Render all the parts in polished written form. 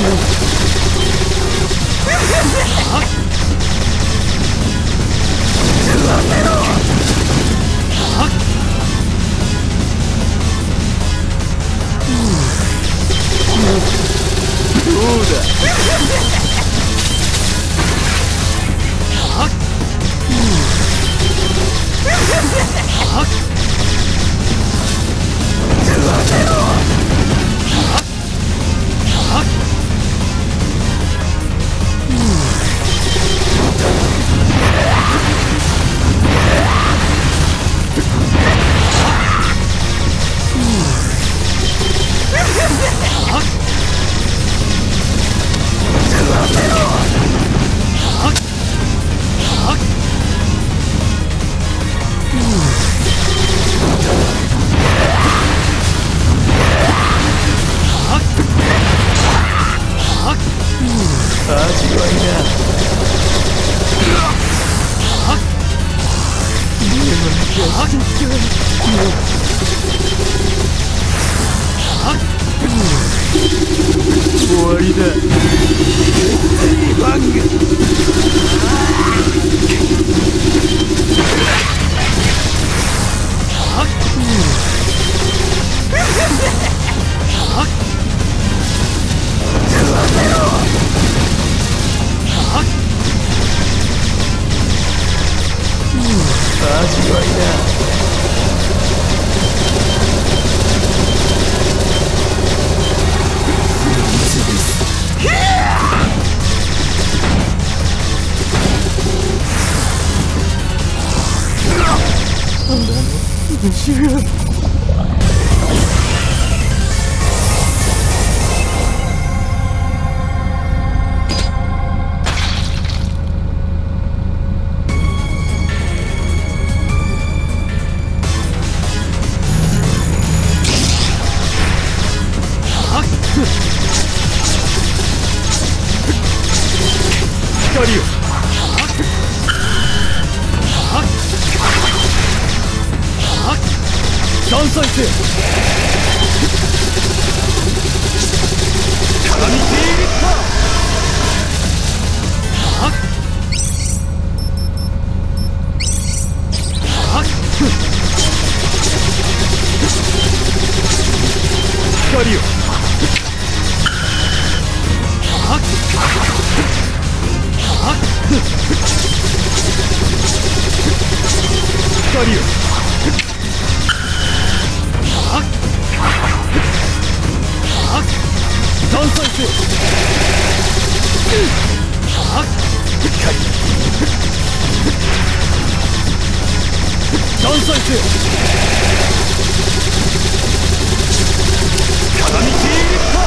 終わりだ。バング。味わいだ。光よ。断裁せ。鏡ティーリッター。光よ。光よ。断裁せ。光。断裁せ。鏡ティーリッタ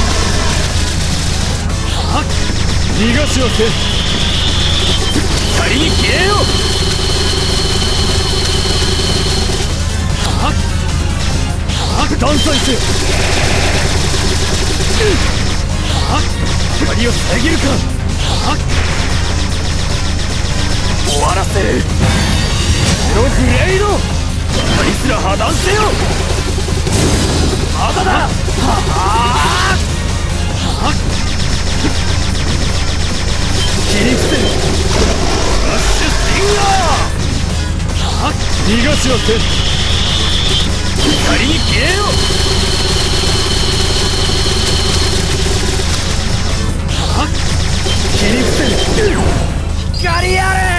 ー。逃がしはせん。光に消えよ。断裁せ。光を遮るか。終わらせる。ゼログレイド。光すら破断せよ。まだだ。切り伏せる。ラッシュスティンガー。逃がしはせん。光に消えよ。切り伏せる。光やれ。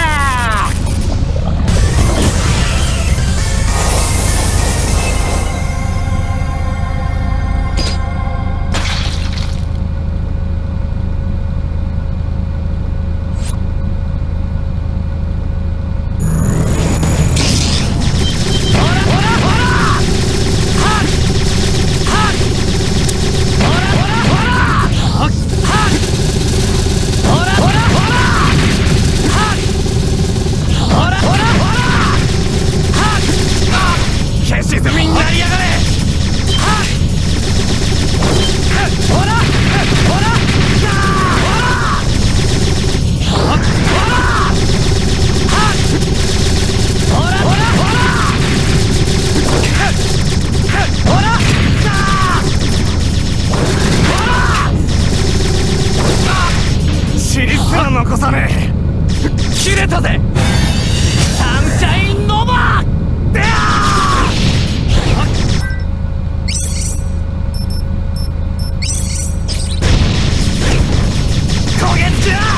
残さねえ。切れたぜサンシャインノバー。であ焦げつけだ。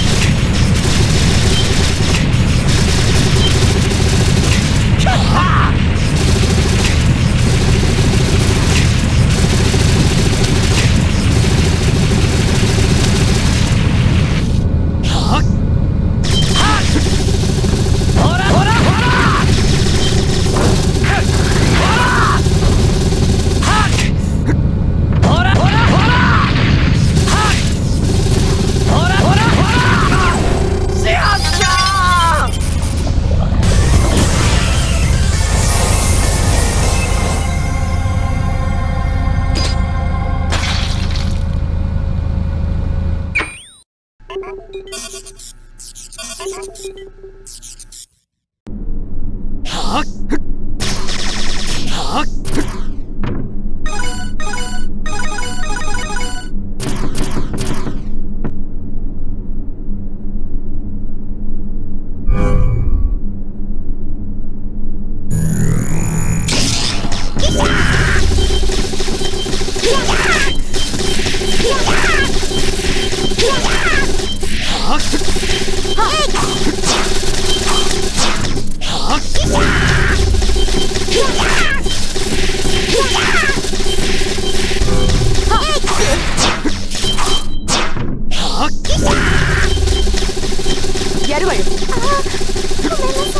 やるわよ。あ、ごめんなさ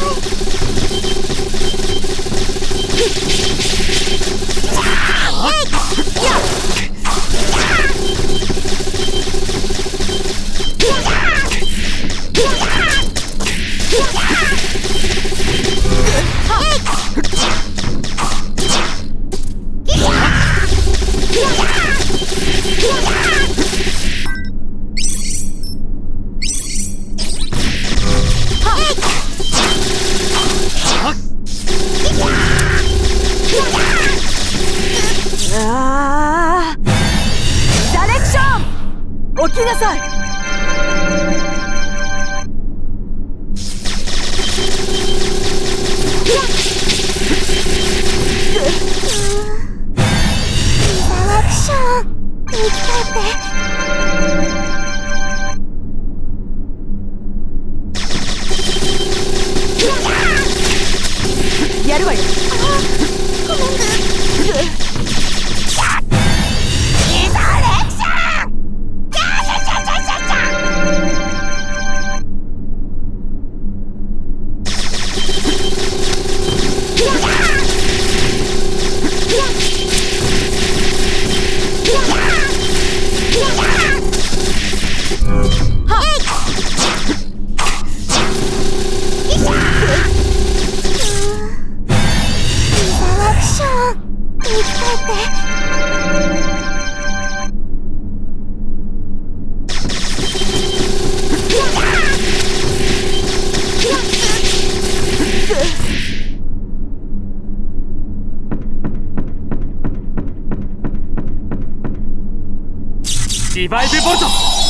ダイレクション起きなさい。ダイレクション生きてて。やるわよ。あ、ごめんね。 リバイブボルト。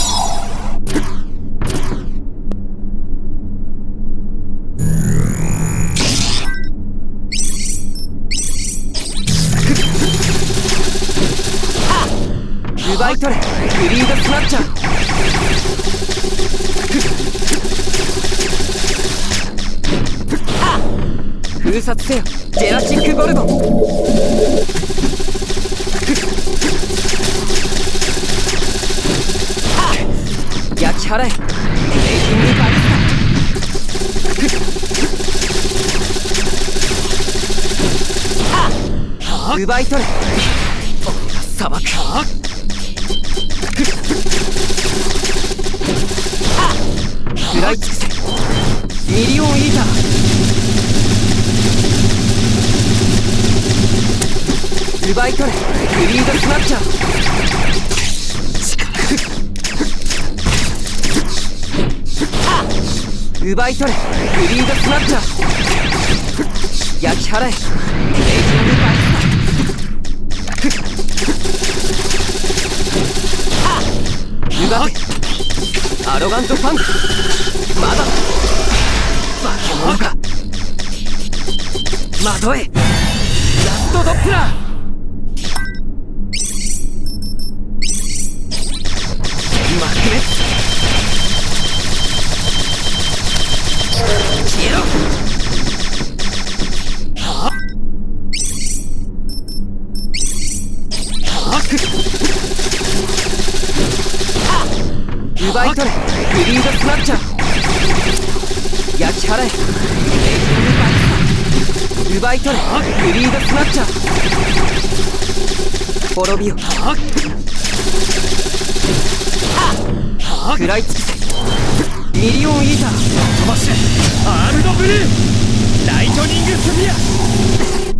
奪い取れグリードスナッチャー。封殺せよジェラシックゴルドン。焼き払えレイジングバリスタ。奪い取れ俺が裁く。食らい尽くせミリオンイーター。奪い取れグリードスナッチャー。奪い取れグリードスナッチャー。焼き払えレイジングバリスタ。奪ってアロガントファンク。まだ化け物か。惑えラストドップラー。天幕滅消えろ。奪い取れグリードスナッチャー。焼き払えレイジングバイスター。奪い取れグリードスナッチャー。滅びよ食らいつくせミリオンイーター。 飛ばしてアームドブルーライトニングスフィア。